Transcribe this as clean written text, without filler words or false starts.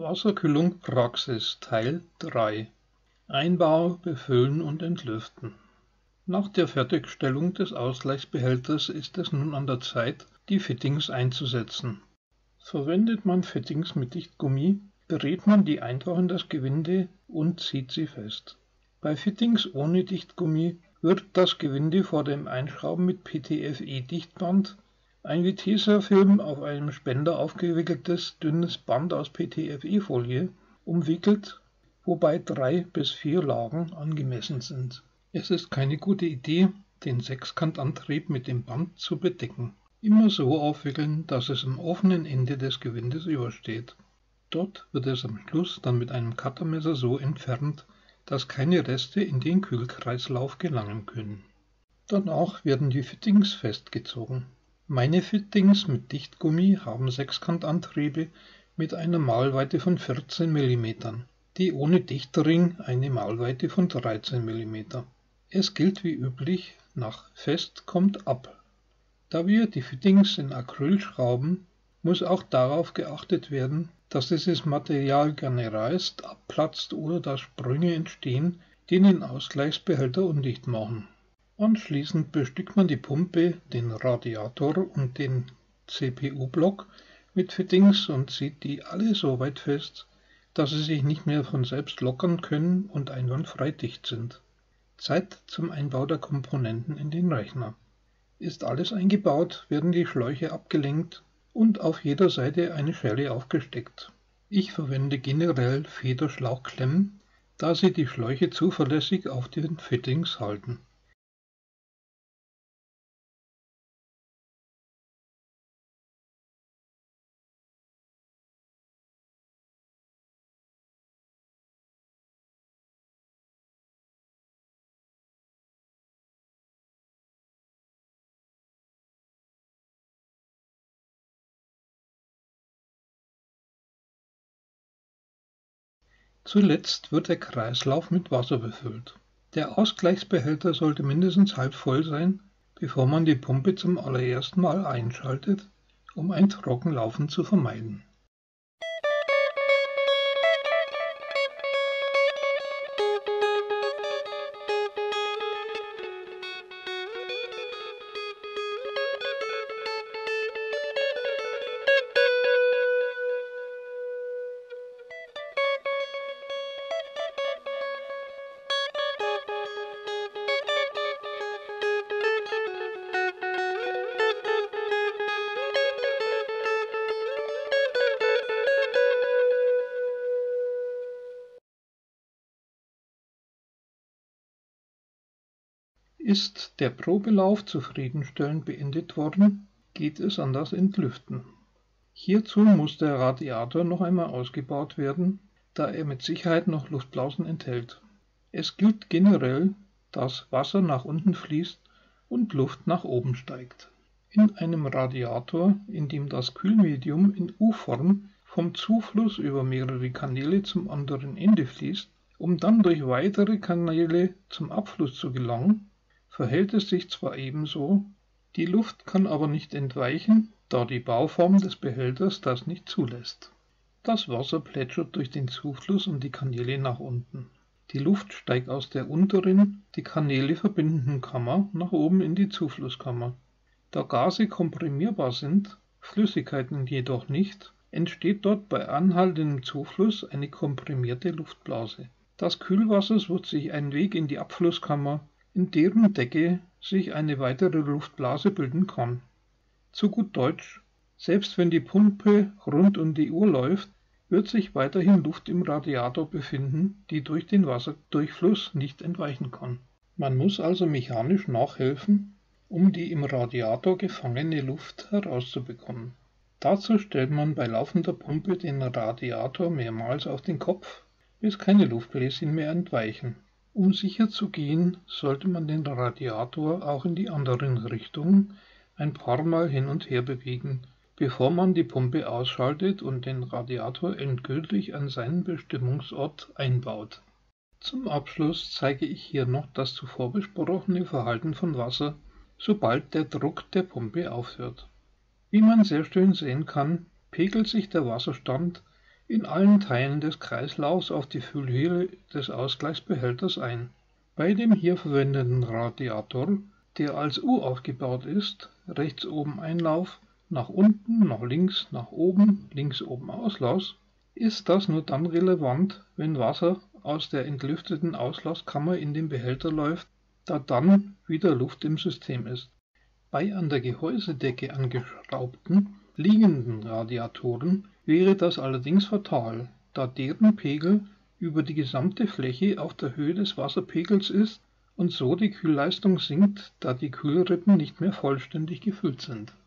Wasserkühlung Praxis Teil 3 Einbau, Befüllen und Entlüften. Nach der Fertigstellung des Ausgleichsbehälters ist es nun an der Zeit, die Fittings einzusetzen. Verwendet man Fittings mit Dichtgummi, berät man die einfach in das Gewinde und zieht sie fest. Bei Fittings ohne Dichtgummi wird das Gewinde vor dem Einschrauben mit PTFE-Dichtband, ein wie Tesafilm auf einem Spender aufgewickeltes dünnes Band aus PTFE-Folie, umwickelt, wobei 3 bis 4 Lagen angemessen sind. Es ist keine gute Idee, den Sechskantantrieb mit dem Band zu bedecken. Immer so aufwickeln, dass es am offenen Ende des Gewindes übersteht. Dort wird es am Schluss dann mit einem Cuttermesser so entfernt, dass keine Reste in den Kühlkreislauf gelangen können. Danach werden die Fittings festgezogen. Meine Fittings mit Dichtgummi haben Sechskantantriebe mit einer Mahlweite von 14 mm, die ohne Dichtring eine Mahlweite von 13 mm. Es gilt wie üblich, nach fest kommt ab. Da wir die Fittings in Acryl schrauben, muss auch darauf geachtet werden, dass dieses Material gerne reißt, abplatzt oder dass Sprünge entstehen, die den Ausgleichsbehälter undicht machen. Anschließend bestückt man die Pumpe, den Radiator und den CPU-Block mit Fittings und zieht die alle so weit fest, dass sie sich nicht mehr von selbst lockern können und einwandfrei dicht sind. Zeit zum Einbau der Komponenten in den Rechner. Ist alles eingebaut, werden die Schläuche abgelenkt und auf jeder Seite eine Schelle aufgesteckt. Ich verwende generell Federschlauchklemmen, da sie die Schläuche zuverlässig auf den Fittings halten. Zuletzt wird der Kreislauf mit Wasser befüllt. Der Ausgleichsbehälter sollte mindestens halb voll sein, bevor man die Pumpe zum allerersten Mal einschaltet, um ein Trockenlaufen zu vermeiden. Ist der Probelauf zufriedenstellend beendet worden, geht es an das Entlüften. Hierzu muss der Radiator noch einmal ausgebaut werden, da er mit Sicherheit noch Luftblasen enthält. Es gilt generell, dass Wasser nach unten fließt und Luft nach oben steigt. In einem Radiator, in dem das Kühlmedium in U-Form vom Zufluss über mehrere Kanäle zum anderen Ende fließt, um dann durch weitere Kanäle zum Abfluss zu gelangen, verhält es sich zwar ebenso, die Luft kann aber nicht entweichen, da die Bauform des Behälters das nicht zulässt. Das Wasser plätschert durch den Zufluss und die Kanäle nach unten. Die Luft steigt aus der unteren, die Kanäle verbindenden Kammer nach oben in die Zuflusskammer. Da Gase komprimierbar sind, Flüssigkeiten jedoch nicht, entsteht dort bei anhaltendem Zufluss eine komprimierte Luftblase. Das Kühlwasser sucht sich einen Weg in die Abflusskammer, in deren Decke sich eine weitere Luftblase bilden kann. Zu gut Deutsch, selbst wenn die Pumpe rund um die Uhr läuft, wird sich weiterhin Luft im Radiator befinden, die durch den Wasserdurchfluss nicht entweichen kann. Man muss also mechanisch nachhelfen, um die im Radiator gefangene Luft herauszubekommen. Dazu stellt man bei laufender Pumpe den Radiator mehrmals auf den Kopf, bis keine Luftbläschen mehr entweichen. Um sicher zu gehen, sollte man den Radiator auch in die anderen Richtungen ein paar Mal hin und her bewegen, bevor man die Pumpe ausschaltet und den Radiator endgültig an seinen Bestimmungsort einbaut. Zum Abschluss zeige ich hier noch das zuvor besprochene Verhalten von Wasser, sobald der Druck der Pumpe aufhört. Wie man sehr schön sehen kann, pegelt sich der Wasserstand, in allen Teilen des Kreislaufs auf die Füllhöhle des Ausgleichsbehälters ein. Bei dem hier verwendeten Radiator, der als U aufgebaut ist, rechts oben Einlauf, nach unten, nach links oben, links oben Auslass, ist das nur dann relevant, wenn Wasser aus der entlüfteten Auslasskammer in den Behälter läuft, da dann wieder Luft im System ist. Bei an der Gehäusedecke angeschraubten, liegenden Radiatoren wäre das allerdings fatal, da deren Pegel über die gesamte Fläche auf der Höhe des Wasserpegels ist und so die Kühlleistung sinkt, da die Kühlrippen nicht mehr vollständig gefüllt sind.